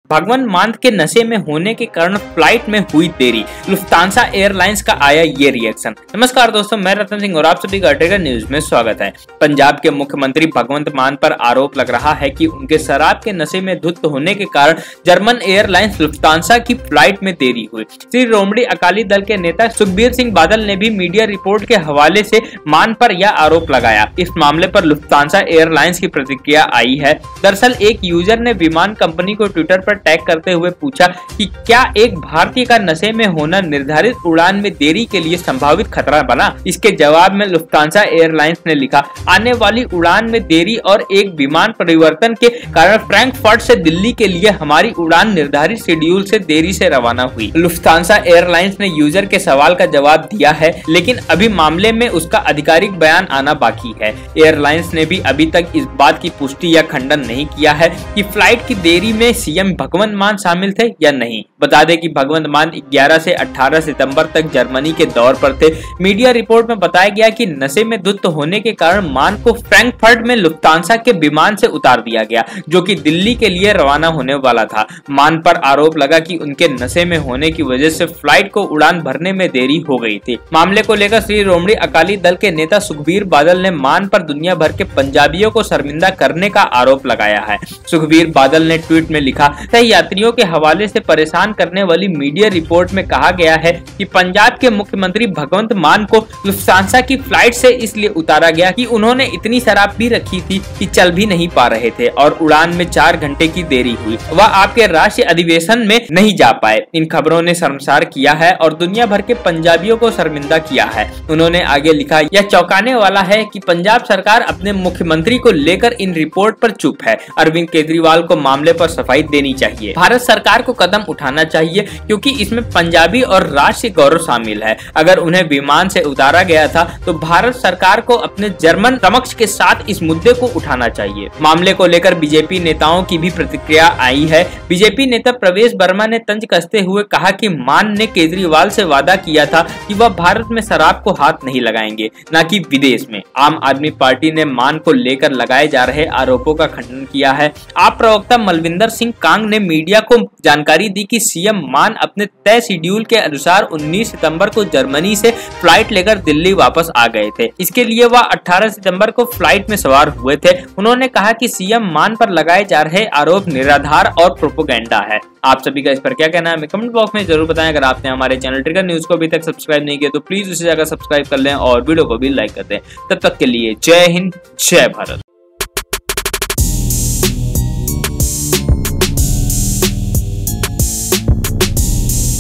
भगवंत मान के नशे में होने के कारण फ्लाइट में हुई देरी, लुफ्तांसा एयरलाइंस का आया ये रिएक्शन। नमस्कार दोस्तों, मैं रतन सिंह और आप सभी का ट्रिगर न्यूज में स्वागत है। पंजाब के मुख्यमंत्री भगवंत मान पर आरोप लग रहा है कि उनके शराब के नशे में धुत होने के कारण जर्मन एयरलाइंस लुफ्तांसा की फ्लाइट में देरी हुई। शिरोमणि अकाली दल के नेता सुखबीर सिंह बादल ने भी मीडिया रिपोर्ट के हवाले से मान पर यह आरोप लगाया। इस मामले पर लुफ्तांसा एयरलाइंस की प्रतिक्रिया आई है। दरअसल एक यूजर ने विमान कंपनी को ट्विटर पर टैग करते हुए पूछा कि क्या एक भारतीय का नशे में होना निर्धारित उड़ान में देरी के लिए संभावित खतरा बना। इसके जवाब में लुफ्तांसा एयरलाइंस ने लिखा, आने वाली उड़ान में देरी और एक विमान परिवर्तन के कारण फ्रैंकफर्ट से दिल्ली के लिए हमारी उड़ान निर्धारित शेड्यूल से देरी से रवाना हुई। लुफ्तांसा एयरलाइंस ने यूजर के सवाल का जवाब दिया है, लेकिन अभी मामले में उसका आधिकारिक बयान आना बाकी है। एयरलाइंस ने भी अभी तक इस बात की पुष्टि या खंडन नहीं किया है कि फ्लाइट की देरी में सीएम भगवंत मान शामिल थे या नहीं। बता दें कि भगवंत मान 11 से 18 सितंबर तक जर्मनी के दौर पर थे। मीडिया रिपोर्ट में बताया गया कि नशे में धुत होने के कारण मान को फ्रैंकफर्ट में लुफ्तांसा के विमान से उतार दिया गया, जो कि दिल्ली के लिए रवाना होने वाला था। मान पर आरोप लगा कि उनके नशे में होने की वजह से फ्लाइट को उड़ान भरने में देरी हो गई थी। मामले को लेकर शिरोमणि अकाली दल के नेता सुखबीर बादल ने मान पर दुनिया भर के पंजाबियों को शर्मिंदा करने का आरोप लगाया है। सुखबीर बादल ने ट्वीट में लिखा, यात्रियों के हवाले से परेशान करने वाली मीडिया रिपोर्ट में कहा गया है कि पंजाब के मुख्यमंत्री भगवंत मान को लुफ्तांसा की फ्लाइट से इसलिए उतारा गया कि उन्होंने इतनी शराब पी रखी थी कि चल भी नहीं पा रहे थे और उड़ान में 4 घंटे की देरी हुई। वह आपके राष्ट्रीय अधिवेशन में नहीं जा पाए। इन खबरों ने शर्मसार किया है और दुनिया भर के पंजाबियों को शर्मिंदा किया है। उन्होंने आगे लिखा, यह चौंकाने वाला है कि पंजाब सरकार अपने मुख्यमंत्री को लेकर इन रिपोर्ट पर चुप है। अरविंद केजरीवाल को मामले पर सफाई देनी चाहिए। भारत सरकार को कदम उठाना चाहिए क्योंकि इसमें पंजाबी और राष्ट्रीय गौरव शामिल है। अगर उन्हें विमान से उतारा गया था तो भारत सरकार को अपने जर्मन समक्ष के साथ इस मुद्दे को उठाना चाहिए। मामले को लेकर बीजेपी नेताओं की भी प्रतिक्रिया आई है। बीजेपी नेता प्रवेश वर्मा ने तंज कसते हुए कहा कि मान ने केजरीवाल से वादा किया था कि वह भारत में शराब को हाथ नहीं लगाएंगे, न कि विदेश में। आम आदमी पार्टी ने मान को लेकर लगाए जा रहे आरोपों का खंडन किया है। आप प्रवक्ता मलविंदर सिंह कांग ने मीडिया को जानकारी दी कि सीएम मान अपने तय शेड्यूल के अनुसार 19 सितंबर को जर्मनी से फ्लाइट लेकर दिल्ली वापस आ गए थे। इसके लिए वह 18 सितंबर को फ्लाइट में सवार हुए थे। उन्होंने कहा कि सीएम मान पर लगाए जा रहे आरोप निराधार और प्रोपेगेंडा है। आप सभी का इस पर क्या कहना है हमें कमेंट बॉक्स में जरूर बताएं। अगर आपने हमारे चैनल ट्रिगर न्यूज को अभी तक सब्सक्राइब नहीं किया तो प्लीज उसे जाकर सब्सक्राइब कर लें और वीडियो को भी लाइक कर दें। तब तक के लिए जय हिंद, जय भारत।